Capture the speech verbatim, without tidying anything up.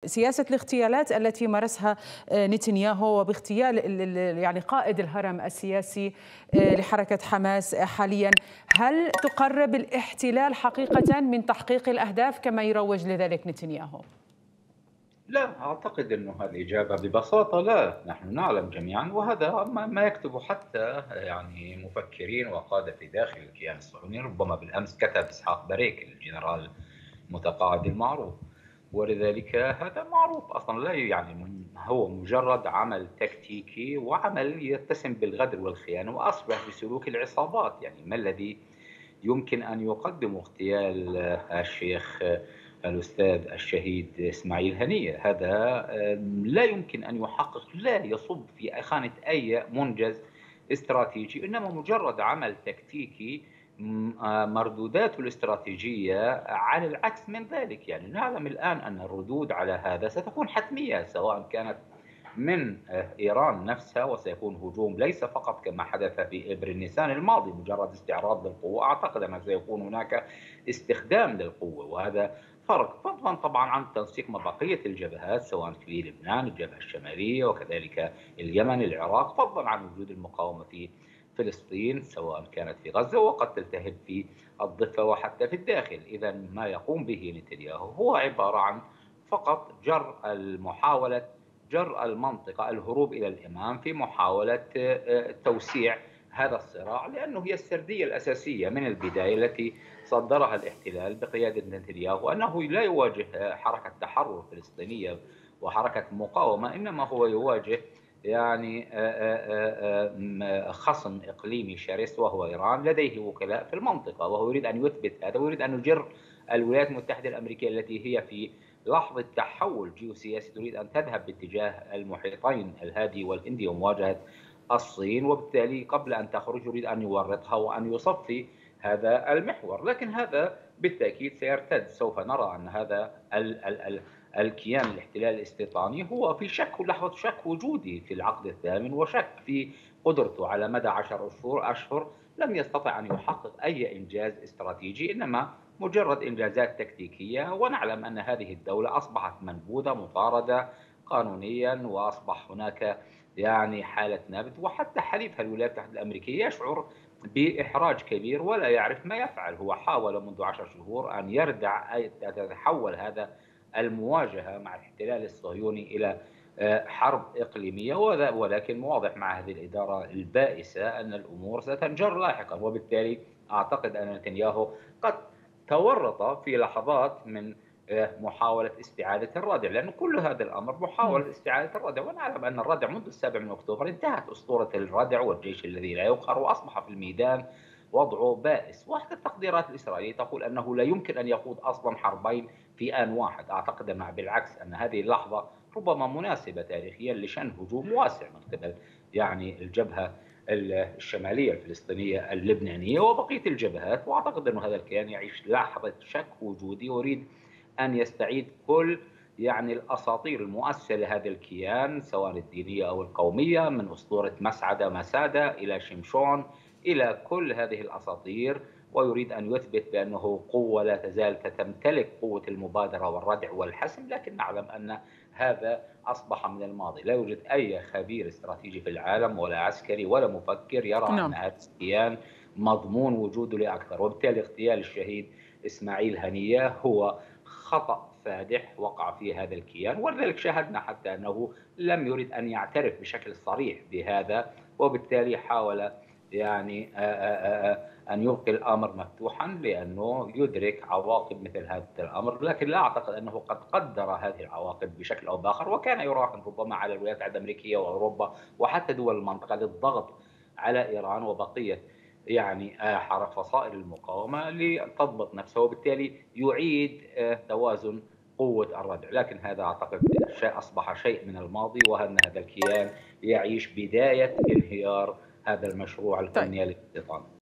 سياسة الاغتيالات التي مارسها نتنياهو وباغتيال يعني قائد الهرم السياسي لحركة حماس حاليا، هل تقرب الاحتلال حقيقة من تحقيق الأهداف كما يروج لذلك نتنياهو؟ لا أعتقد أنه الإجابة ببساطة لا. نحن نعلم جميعا، وهذا ما يكتب حتى يعني مفكرين وقادة في داخل الكيان الصهيوني. ربما بالأمس كتب إسحاق بريك الجنرال المتقاعد المعروف، ولذلك هذا معروف أصلا. لا يعني هو مجرد عمل تكتيكي وعمل يتسم بالغدر والخيانة، وأصبح بسلوك العصابات. يعني ما الذي يمكن أن يقدم اغتيال الشيخ الأستاذ الشهيد إسماعيل هنية؟ هذا لا يمكن أن يحقق، لا يصب في خانة أي منجز استراتيجي، إنما مجرد عمل تكتيكي مردوداته الاستراتيجية على العكس من ذلك. يعني نعلم الآن أن الردود على هذا ستكون حتمية، سواء كانت من إيران نفسها، وسيكون هجوم ليس فقط كما حدث في إبر النيسان الماضي مجرد استعراض للقوة. أعتقد أن سيكون هناك استخدام للقوة، وهذا فرق فضلا طبعا عن تنسيق مع بقية الجبهات، سواء في لبنان الجبهة الشمالية وكذلك اليمن العراق، فضلا عن وجود المقاومة في فلسطين سواء كانت في غزة وقد تلتهب في الضفة وحتى في الداخل. إذا ما يقوم به نتنياهو هو عبارة عن فقط جر المحاولة جر المنطقة، الهروب إلى الأمام في محاولة توسيع هذا الصراع، لأنه هي السردية الأساسية من البداية التي صدرها الاحتلال بقيادة نتنياهو، أنه لا يواجه حركة تحرر فلسطينية وحركة مقاومة، إنما هو يواجه يعني خصم إقليمي شرس وهو إيران، لديه وكلاء في المنطقة، وهو يريد أن يثبت هذا، ويريد أن يجر الولايات المتحدة الأمريكية التي هي في لحظة تحول جيوسياسي تريد أن تذهب باتجاه المحيطين الهادي والهندي ومواجهة الصين، وبالتالي قبل أن تخرج يريد أن يورطها وأن يصفي هذا المحور. لكن هذا بالتأكيد سيرتد. سوف نرى أن هذا ال ال ال الكيان الاحتلال الاستيطاني هو في شك، لحظة شك وجودي في العقد الثامن، وشك في قدرته على مدى عشر أشهر أشهر لم يستطع أن يحقق أي إنجاز استراتيجي، إنما مجرد إنجازات تكتيكية. ونعلم أن هذه الدولة أصبحت منبوذة مطاردة قانونيا، وأصبح هناك يعني حالة نبذ، وحتى حليفها الولايات المتحدة الأمريكية يشعر بإحراج كبير ولا يعرف ما يفعل. هو حاول منذ عشر شهور أن يردع أن تتحول هذا المواجهة مع الاحتلال الصهيوني إلى حرب إقليمية، ولكن واضح مع هذه الإدارة البائسة أن الأمور ستنجر لاحقا. وبالتالي أعتقد أن نتنياهو قد تورط في لحظات من محاولة استعادة الردع، لأن كل هذا الأمر محاولة استعادة الردع، ونعلم أن الردع منذ السابع من أكتوبر انتهت أسطورة الردع والجيش الذي لا يقهر، وأصبح في الميدان وضعه بائس. وحتى التقديرات الإسرائيلية تقول أنه لا يمكن أن يخوض أصلا حربين في آن واحد. أعتقد أن بالعكس أن هذه اللحظة ربما مناسبة تاريخيا لشن هجوم واسع من قبل يعني الجبهة الشمالية الفلسطينية اللبنانية وبقية الجبهات. وأعتقد أن هذا الكيان يعيش لحظة شك وجودي، ويريد أن يستعيد كل يعني الأساطير المؤسسة لهذا الكيان سواء الدينية أو القومية، من أسطورة مسعدة مسادة إلى شمشون إلى كل هذه الأساطير، ويريد أن يثبت بأنه قوة لا تزال تمتلك قوة المبادرة والردع والحسم. لكن نعلم أن هذا أصبح من الماضي. لا يوجد أي خبير استراتيجي في العالم ولا عسكري ولا مفكر يرى أن نعم. هذا الكيان مضمون وجوده لأكثر. وبالتالي اغتيال الشهيد إسماعيل هنية هو خطأ فادح وقع فيه هذا الكيان، ولذلك شاهدنا حتى أنه لم يرد أن يعترف بشكل صريح بهذا، وبالتالي حاول يعني أن يبقي الأمر مفتوحا لأنه يدرك عواقب مثل هذا الأمر. لكن لا أعتقد أنه قد قدر هذه العواقب بشكل أو بآخر، وكان يراهن ربما على الولايات المتحدة الأمريكية وأوروبا وحتى دول المنطقة للضغط على إيران وبقية يعني فصائل المقاومة لتضبط نفسه، وبالتالي يعيد توازن قوة الردع. لكن هذا أعتقد شيء أصبح شيء من الماضي، وأن هذا الكيان يعيش بداية انهيار هذا المشروع طيب. القومي للاستيطان.